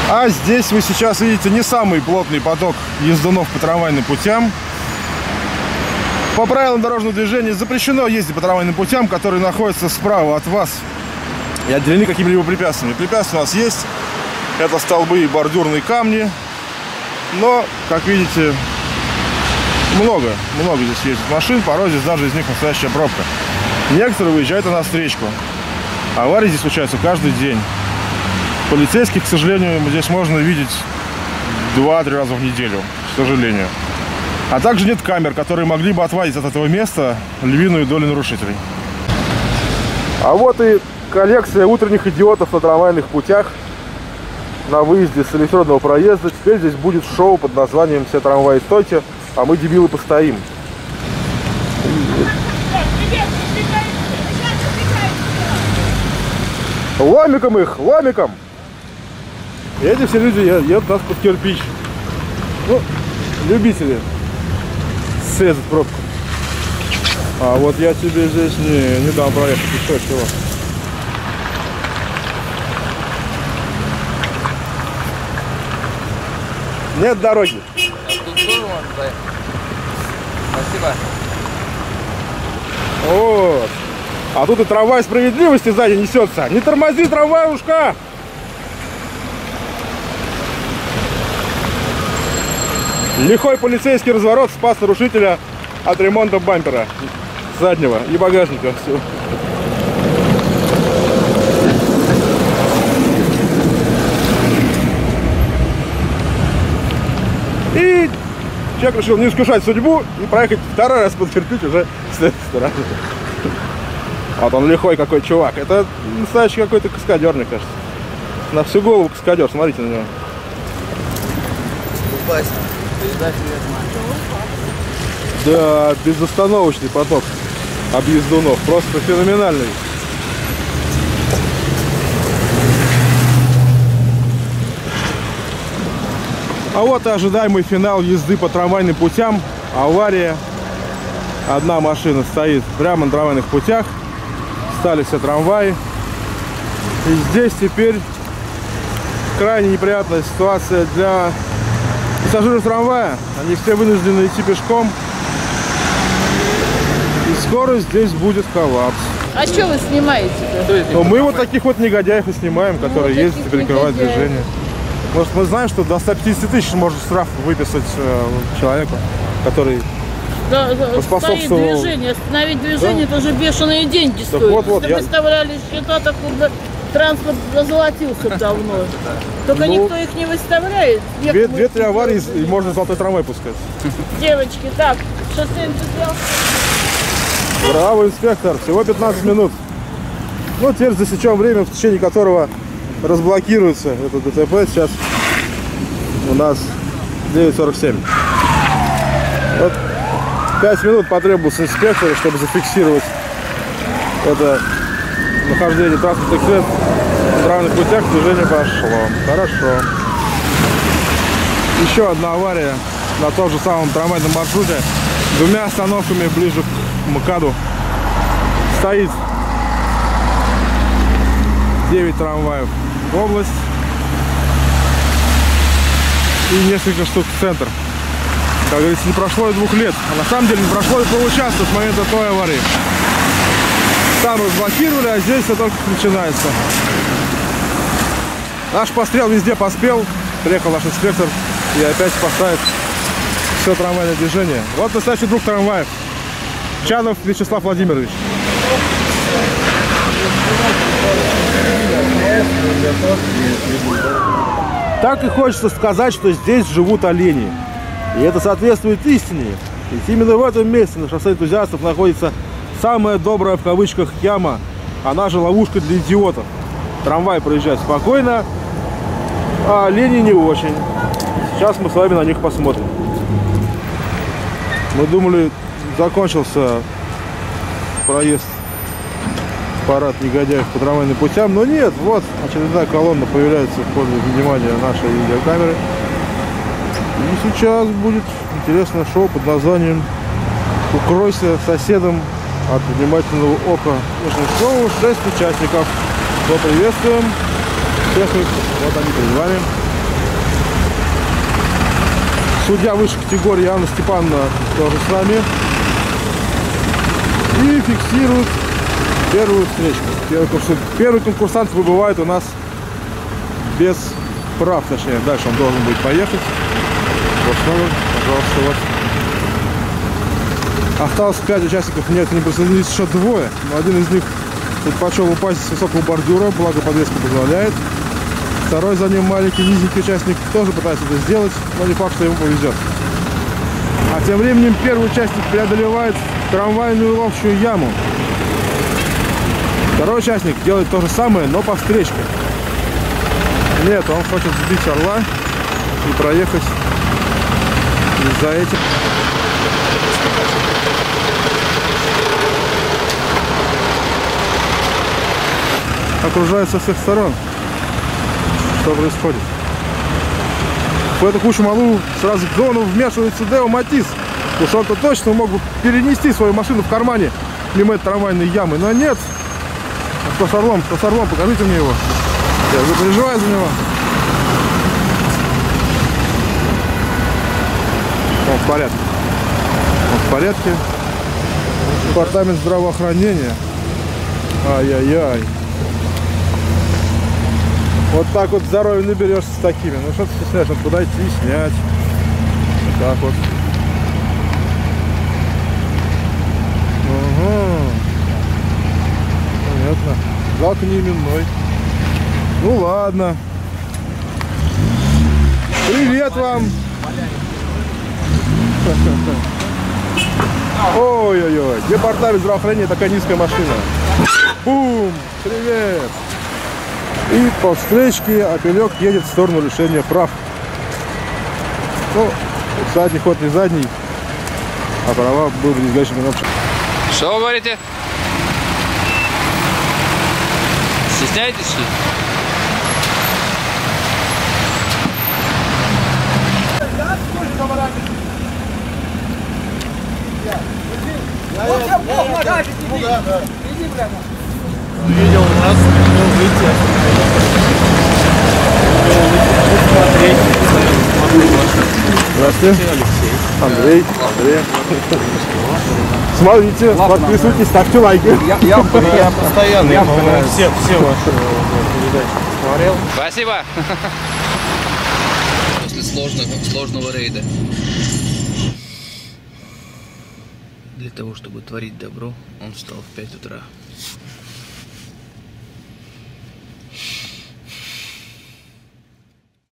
А здесь вы сейчас видите не самый плотный поток ездунов по трамвайным путям. По правилам дорожного движения запрещено ездить по трамвайным путям, которые находятся справа от вас и отделены какими-либо препятствиями. Препятствия у нас есть. Это столбы и бордюрные камни. Но, как видите, много здесь ездит машин. Порой здесь даже из них настоящая пробка. Некоторые выезжают на встречку. Аварии здесь случаются каждый день. Полицейских, к сожалению, здесь можно видеть 2-3 раза в неделю, к сожалению. А также нет камер, которые могли бы отвадить от этого места львиную долю нарушителей. А вот и коллекция утренних идиотов на трамвайных путях на выезде с электродного проезда. Теперь здесь будет шоу под названием «Все трамваи стойте, а мы, дебилы, постоим». Ломиком их, ломиком! И эти все люди едут нас под кирпич. Ну, любители срезать пробку. А вот я тебе здесь не дам проехать, еще чего. Нет дороги. Спасибо. Вот. А тут и трамвай справедливости сзади несется. Не тормози, трамваюшка! Лихой полицейский разворот спас нарушителя от ремонта бампера заднего и багажника. Все. И человек решил не искушать судьбу и проехать второй раз под кирпич уже с этой стороны. Вот он лихой какой чувак. Это настоящий какой-то каскадер, мне кажется. На всю голову каскадер, смотрите на него. Да, безостановочный поток объездунов. Просто феноменальный. А вот и ожидаемый финал езды по трамвайным путям. Авария. Одна машина стоит прямо на трамвайных путях. Стали все трамваи. И здесь теперь крайне неприятная ситуация для пассажиров трамвая. Они все вынуждены идти пешком. И скоро здесь будет коллапс. А что вы снимаете-то? Но мы вот таких вот негодяев и снимаем, которые ездят и перекрывают движение. Может, мы знаем, что до 150 тысяч может штраф выписать человеку, который поспособствовал. Движение. Остановить движение, да? Это уже бешеные деньги стоит. Вот, если выставляли счета, так транспорт зазолотился давно. Только никто их не выставляет. Две-три аварии, и можно золотой трамвай пускать. Девочки, так, шоссе сделал. Браво, инспектор, всего 15 минут. Ну, теперь засечем время, в течение которого разблокируется это ДТП. Сейчас у нас 9:47. Вот 5 минут потребовалось инспектору, чтобы зафиксировать это нахождение транспортных средств на трамвайных путях. Движение пошло. Хорошо. Еще одна авария на том же самом трамвайном маршруте. Двумя остановками ближе к МКАДу стоит 9 трамваев в область и несколько штук в центр. Как говорится, не прошло и 2 лет. А на самом деле не прошло и получаса с момента той аварии. Там разблокировали, а здесь все только начинается. Наш пострел везде поспел. Приехал наш инспектор и опять поставит все трамвайное движение. Вот настоящий друг трамваев. Чанов Вячеслав Владимирович. Так и хочется сказать, что здесь живут олени. И это соответствует истине. Ведь именно в этом месте на шоссе энтузиастов находится самая добрая в кавычках яма. Она же ловушка для идиотов. Трамвай проезжает спокойно, а олени не очень. Сейчас мы с вами на них посмотрим. Мы думали, закончился проезд, парад негодяев по трамвайным путям, но нет, вот очередная колонна появляется в поле внимания нашей видеокамеры. И сейчас будет интересное шоу под названием «Укройся соседом от внимательного ока». Шоу 6 участников. Поприветствуем всех их. Вот они перед вами. Судья высшей категории Анна Степановна тоже с нами. И фиксирует первую встречку. Первый конкурсант выбывает у нас без прав, точнее, дальше он должен будет поехать. Вот снова, пожалуйста, вот. Осталось 5 участников, нет, не присоединились еще двое, но один из них предпочел упасть с высокого бордюра, благо подвеска позволяет. Второй за ним маленький, низенький участник тоже пытается это сделать, но не факт, что ему повезет. А тем временем первый участник преодолевает трамвайную ловчую яму. Второй участник делает то же самое, но по встречке. Нет, он хочет сбить орла и проехать за этим. Окружает со всех сторон. Что происходит? В эту кучу малу сразу к зону вмешивается Део Матис. Уж он-то точно мог бы перенести свою машину в кармане мимо этой трамвайной ямы. Но нет. А что с орлом? Что с орлом? Покажите мне его. Я уже переживаю за него. Он в порядке. Он в порядке. Департамент здравоохранения. Ай-яй-яй. Вот так вот здоровье наберешься с такими. Ну что ты стесняешь? Надо подойти и снять. Вот так вот. Ага. Понятно. Жалко не именной. Ну ладно. Привет вам. Ой-ой-ой. Департамент здравоохранения, такая низкая машина. Бум! Привет! И по встречке опелек едет в сторону лишения прав. Ну, задний ход не задний, а права был бы не сгорящим иначе. Что вы говорите? Стесняетесь, что ли? Видел нас, хотел выйти. Здравствуйте. Андрей. Смотрите, подписывайтесь, ставьте лайки. Я постоянно, я все ваши передачи смотрел. Спасибо. После сложного рейда. Для того, чтобы творить добро, он встал в 5 утра.